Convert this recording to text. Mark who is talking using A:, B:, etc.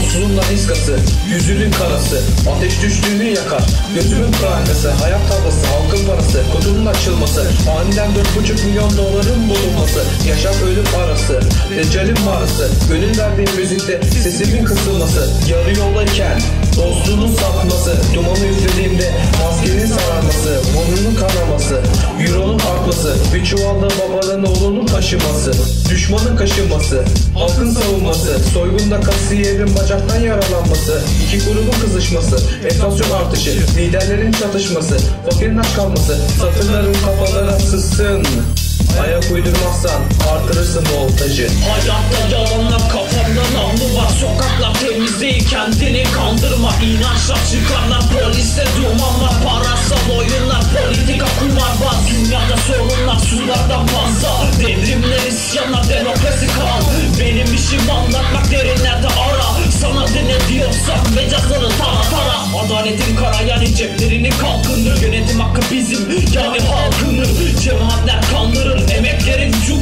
A: Yolsuzluğun daniskası, yüzünün karası, ateş düştüğünü yakar. Gözümün prangası, hayat tablası, halkın parası, kutunun açılması, aniden 4,5 milyon doların bulunması, yaşam ölüm arası, Deccal'in mağarası, gönül verdiğim müzikte sesimin kısılması, yarı yoldayken dostluğunun sapması, dumanı üflediğimde maskenin sararması, burnunun kanaması, euronun artması, bir çuvalda babanın oğlunun taşıması, düşmanın kaşınması, halkın savunması, soygunda kasiyerin bacaktan yaralanması, iki grubun kızışması, enflasyon artışı, liderlerin çatışması, fakirin aç kalması, satırların kafalara sızsın. Ayak uydurmazsan artırırsın voltajı.
B: Hayatta yalanlar, kafamda namlu var. Sokaklar temiz değil, kendini kandırma. İnançla çıkarlar, poliste duman var. Parasal oyunlar, politika kumarbaz. Dünyada sorunlar sulardan fazla. Devrimler, isyanlar, demokrasi kal. Benim işim anlatmak, derinlerde ara. Sana de ne diyorsam mecazları tara tara. Adaletin kara, yani ceplerini kalkındır. Yönetim hakkı bizim, yani halkındır. Cemaatler kandırır, emeklerin